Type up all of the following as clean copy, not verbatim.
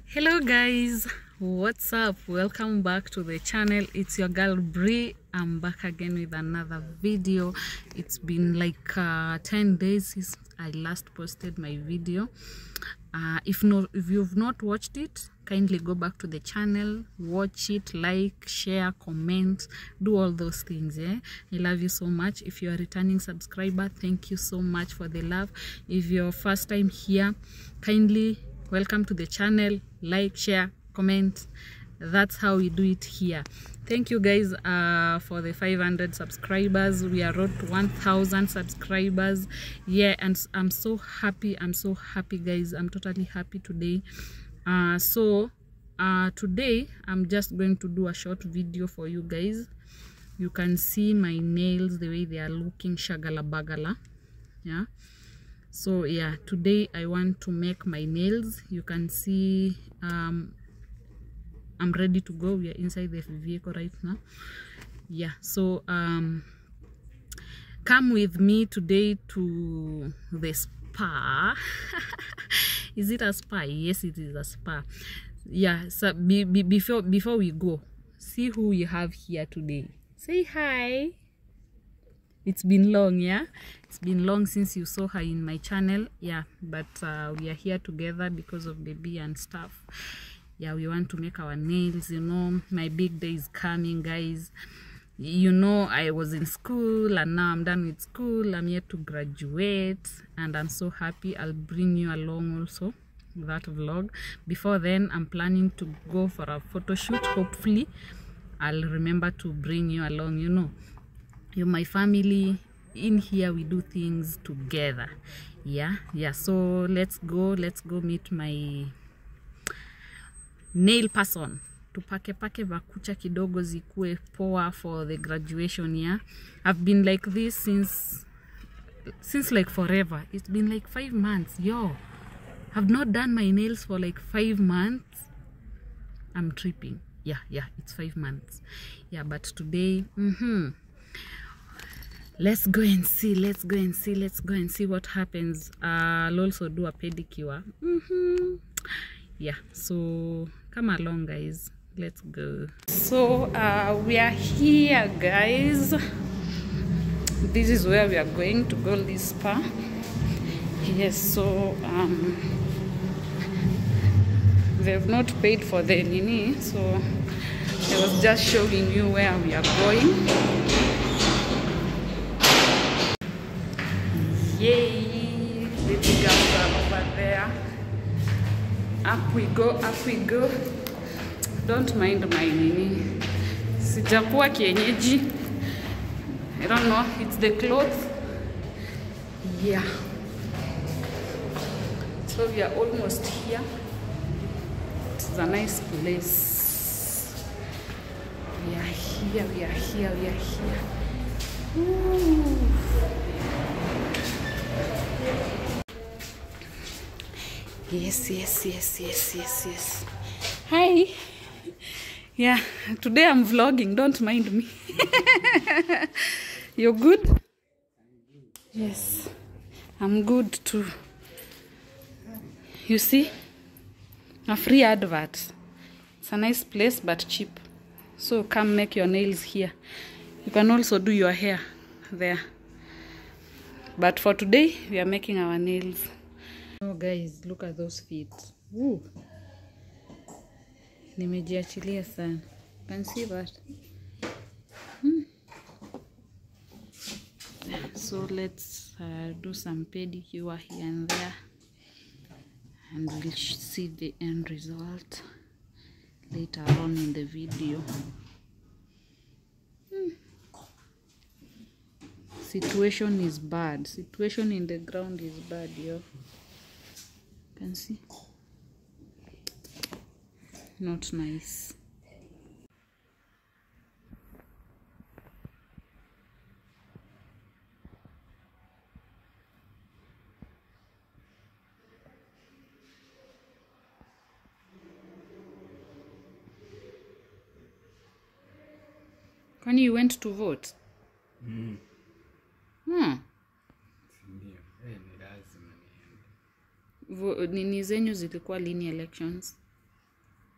Hello guys, what's up? Welcome back to the channel. It's your girl Bree. I'm back again with another video. It's been like 10 days since I last posted my video. If you've not watched it, kindly go back to the channel, watch it, like, share, comment, do all those things. I love you so much. If you're a returning subscriber, thank you so much for the love. If you're first time here, kindly welcome to the channel, like, share, comment. That's how we do it here. Thank you guys for the 500 subscribers. We are road to 1000 subscribers. Yeah, and I'm so happy guys. I'm totally happy today. Today I'm just going to do a short video for you guys. You can see my nails, the way they are looking shagala bagala. Yeah, so yeah, today I want to make my nails. You can see I'm ready to go. We are inside the vehicle right now. Yeah, so come with me today to the spa. Is it a spa? Yes, it is a spa. Yeah, so before we go, see who we have here today. Say hi. It's been long, yeah, it's been long since you saw her in my channel. Yeah, but we are here together because of baby and stuff. Yeah, we want to make our nails. You know, my big day is coming, guys. You know, I was in school and now I'm done with school. I'm here to graduate and I'm so happy. I'll bring you along also that vlog. Before then, I'm planning to go for a photo shoot. Hopefully I'll remember to bring you along. You know, you're my family. In here we do things together. Yeah, so let's go meet my nail person. Tupake vakucha kidogo zikue poa for the graduation. Yeah, I've been like this since like forever. It's been like 5 months. Yo, I've not done my nails for like 5 months. I'm tripping. Yeah, it's 5 months. Yeah, but today let's go and see what happens. I'll also do a pedicure. Yeah, so come along guys, let's go. So we are here guys. This is where we are going to go, this spa. Yes, so they've not paid for the nini, so I was just showing you where we are going. Yay, the big girls are over there. Up we go. Don't mind my nini. Sijakuwa kienyeji. I don't know, it's the clothes. Yeah. So we are almost here. It's a nice place. We are here. Ooh. Yes. Hi. Yeah, today I'm vlogging, don't mind me. You're good? Yes, I'm good too. You see, a free advert. It's a nice place but cheap. So come make your nails here. You can also do your hair there. But for today, we are making our nails. Oh guys, look at those feet. Woo. Nimejiachilia sana. Can see that? So let's do some pedicure here and there, and we'll see the end result later on in the video. Situation is bad. Situation in the ground is bad, yo. Can see? Not nice. When you went to vote? Nini zenyu zilikuwa lini elections?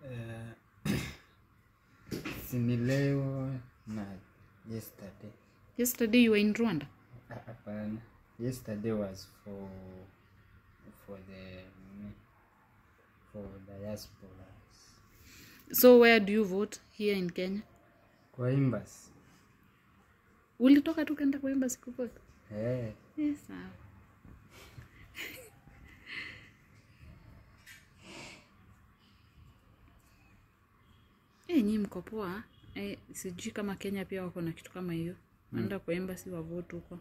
Sini leo na yesterday. Yesterday you were in Rwanda? Hapana. Yesterday was for diaspora. So where do you vote here in Kenya? Kwa embassy. Ulitoka tu kenda kwa embassy kuvote? Yes, sawa. Nyinyi mko poa. Sijui kama Kenya pia wako na kitu kama hiyo. Wanaenda kwa embassy wa vote huko.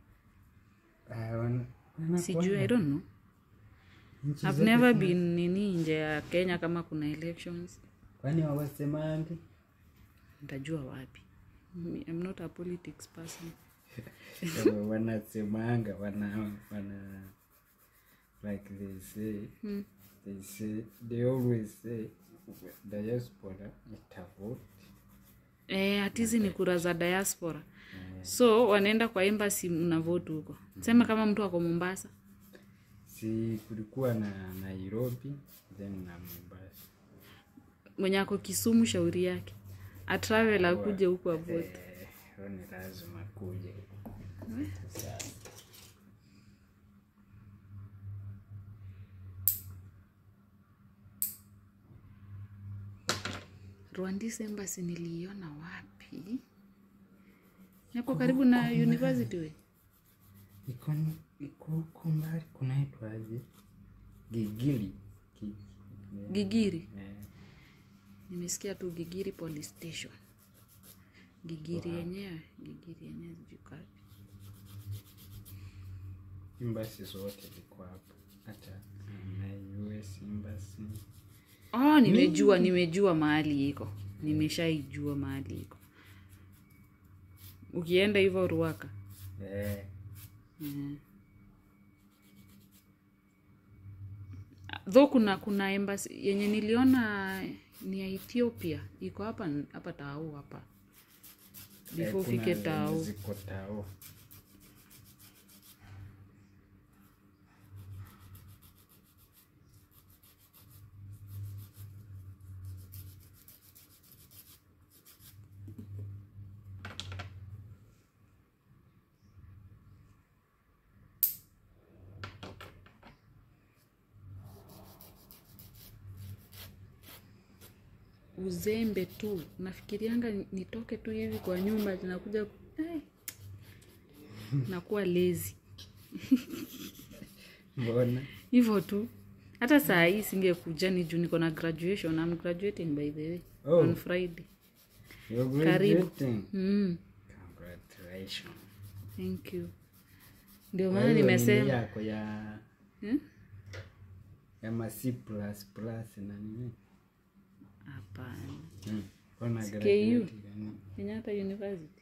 Sijui, I don't know. I've never been nje ya Kenya kama kuna elections. Kwani hawasemangi? Nitajua wapi? I'm not a politics person. Wanasemanga, like they always say diaspora itavote. Atizi ni kura za diaspora. So wanaenda kwa embassy mna vote huko. Sema kama mtu wako Mombasa. Si kulikuwa na Nairobi then na Mombasa. Mwenye ako Kisumu shauri yake. A travel akuje huko vote. Ni lazima kuje. Rwandese embassy niliona wapi? Yako karibu na university we? Iko mbali kunaitwaje? Gigiri. Gigiri. Nimesikia tu Gigiri police station. Gigiri yenyewe zikapi. Embassy zote ziko hapo. Hata na US embassy. Nimejua mahali iko. Nimeshaijua mahali iko. Ukienda hivyo Ruaka. Though kuna embassy yenye niliona ni ya Ethiopia. Iko hapa Tao hapa. Before fike Tao. Ziko Tao. Uzembe tu. Nafikirianga nitoke tu hivi kwa nyumba zinakuja nakuwa lazy. Mbona? Hivyo tu. Hata saa hii singekuja ni juu niko na graduation. I'm graduating by the way on Friday. You're graduating? Congratulations. Thank you. Ndio maana nimesema yako ya C++ na nini? Hapana. Kuna graduate Kenyatta University.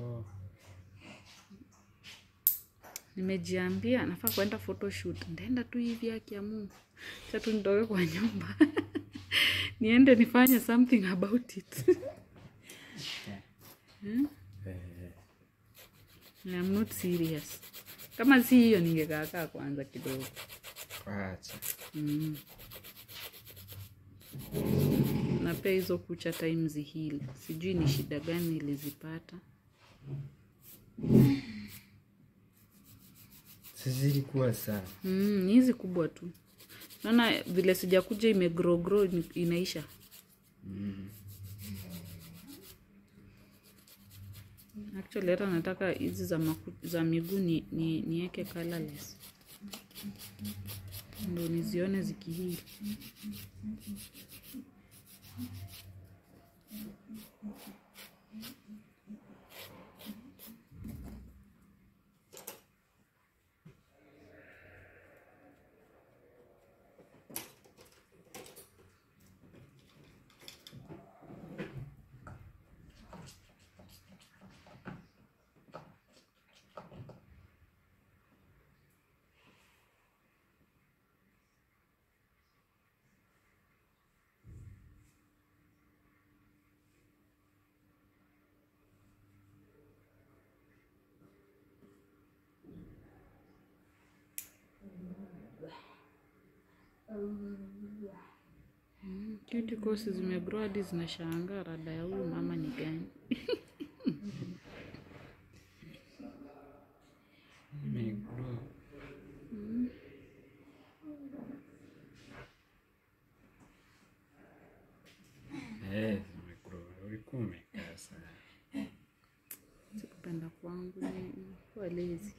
Nimejiambia nafaa kwenda photoshoot. Ndaenda tu hivi yake ya Mungu. Sasa tu nitoke kwa nyumba. Niende nifanye something about it. I'm not serious. Kama si hiyo ningekaa kwanza kidogo. Acha. Na pia hizo kucha times heal. Sijui ni shida gani nilizipata. Zilikuwa sawa. Hizi kubwa tu. Naona vile sijakuja imegrow inaisha. Actually hata nataka hizi za miguu niweke colorless. Ndio nizione zikihili. Cuticles zimegrow hadi zinashangaa rada ya huyu mama ni gani. Imegrow. Imegrow. Ulikuwa umekaa sana. Sikupenda kwangu kwa lazy.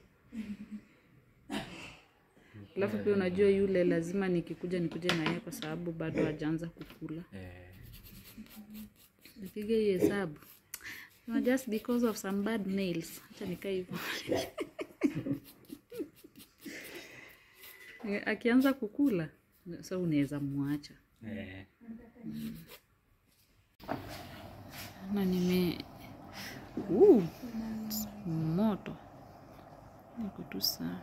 Alafu pia unajua yule lazima nikikuja nikuje na yeye kwa sababu bado hajaanza kukula. Nipige hiyo hesabu. No, just because of some bad nails. Acha nikae hivyo. Akianza kukula, sasa unaweza muacha. Na moto. Niko tu sawa.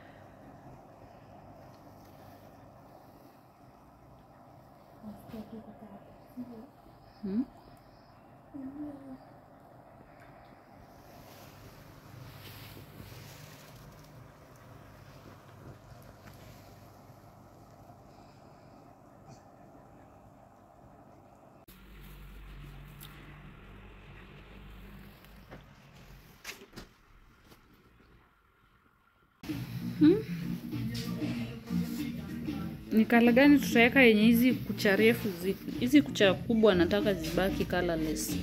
Ni kala gani tutaweka yenye hizi kucha refu? Hizi kucha kubwa nataka zibaki colorless.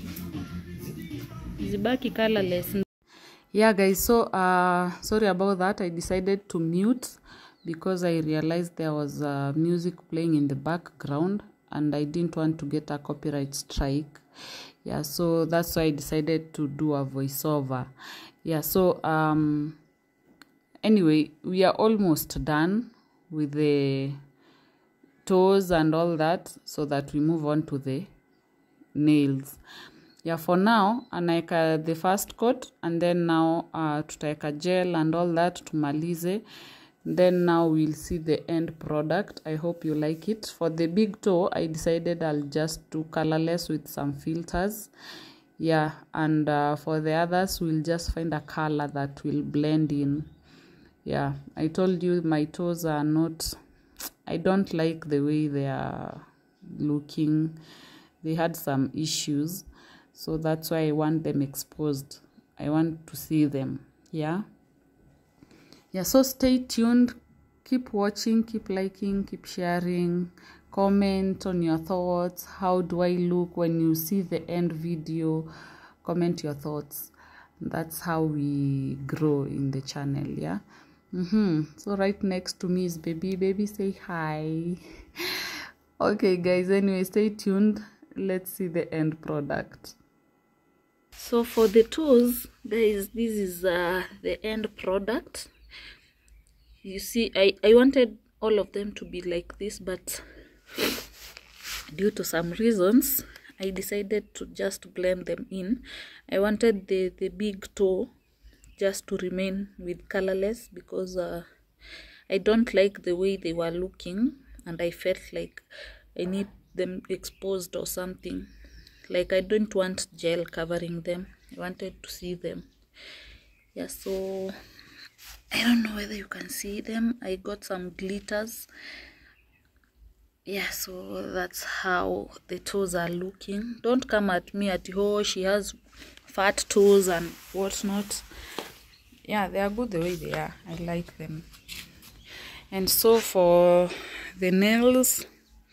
Zibaki colorless. Yeah guys, so sorry about that. I decided to mute because I realized there was music playing in the background and I didn't want to get a copyright strike. Yeah, so that's why I decided to do a voiceover. Yeah, so anyway, we are almost done with the toes and all that, so that we move on to the nails. Yeah, for now anaeka the first coat and then now tutaeka gel and all that tumalize, then now we'll see the end product. I hope you like it. For the big toe I decided I'll just do colorless with some filters. Yeah, and for the others we'll just find a color that will blend in. Yeah, I told you my toes are not, I don't like the way they are looking. They had some issues, so that's why I want them exposed. I want to see them. Yeah, so stay tuned, keep watching, keep liking, keep sharing, comment on your thoughts. How do I look when you see the end video? Comment your thoughts. That's how we grow in the channel. Yeah. So right next to me is baby. Say hi. Okay guys, anyway, stay tuned. Let's see the end product. So for the toes guys, this is the end product. You see, I wanted all of them to be like this, but due to some reasons I decided to just blend them in. I wanted the big toe just to remain with colorless because I don't like the way they were looking, and I felt like I need them exposed or something. Like I don't want gel covering them. I wanted to see them. Yeah, so I don't know whether you can see them. I got some glitters. Yeah, so that's how the toes are looking. Don't come at me at, oh, she has fat toes and whatnot. Yeah, they are good the way they are. I like them. And so for the nails,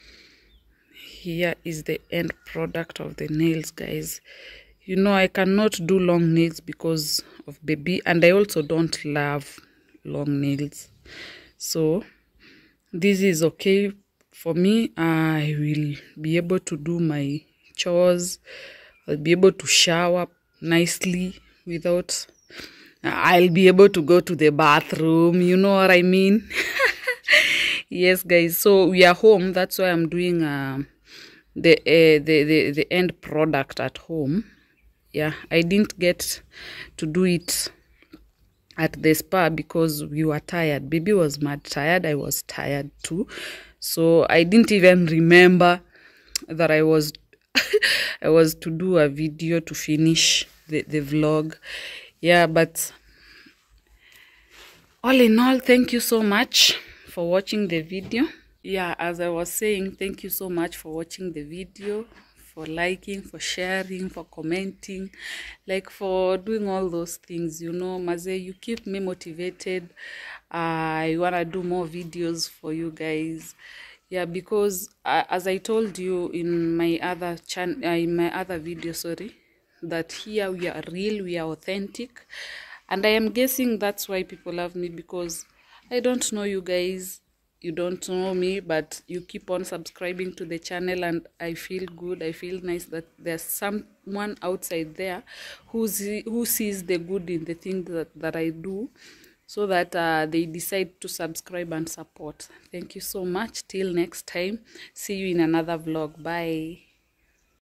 here is the end product of the nails, guys. You know, I cannot do long nails because of baby, and I also don't love long nails. So this is okay for me. I will be able to do my chores. I'll be able to shower nicely without... I'll be able to go to the bathroom, you know what I mean? Yes, guys, so we are home. That's why I'm doing the end product at home. Yeah, I didn't get to do it at the spa because we were tired. Baby was mad tired. I was tired too. So I didn't even remember that I was I was to do a video to finish the vlog. Yeah, but all in all, thank you so much for watching the video. yeah, as I was saying, thank you so much for watching the video, for liking, for sharing, for commenting, like for doing all those things. You know, Maze, you keep me motivated. I want to do more videos for you guys. Yeah, because as I told you in my other in my other video, sorry, that here we are real, we are authentic, and I am guessing that's why people love me, because I don't know you guys, you don't know me, but you keep on subscribing to the channel, and I feel good, I feel nice that there's someone outside there who sees the good in the thing that I do, so that they decide to subscribe and support. Thank you so much. Till next time, see you in another vlog. Bye.